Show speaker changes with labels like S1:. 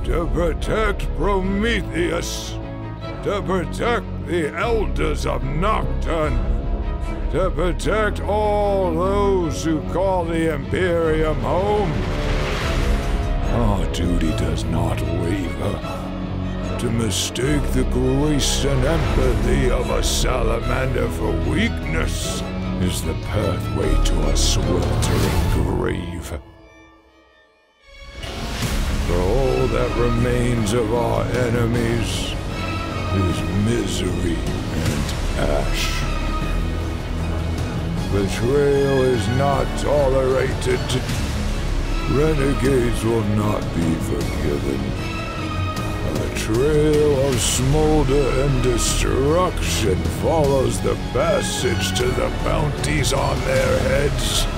S1: to protect Prometheus, to protect the Elders of Nocturne, to protect all those who call the Imperium home. Our duty does not waver. To mistake the grace and empathy of a salamander for weakness is the pathway to a sweltering grave. For all that remains of our enemies is misery and ash. Betrayal is not tolerated. Renegades will not be forgiven. A trail of smolder and destruction follows the passage to the bounties on their heads.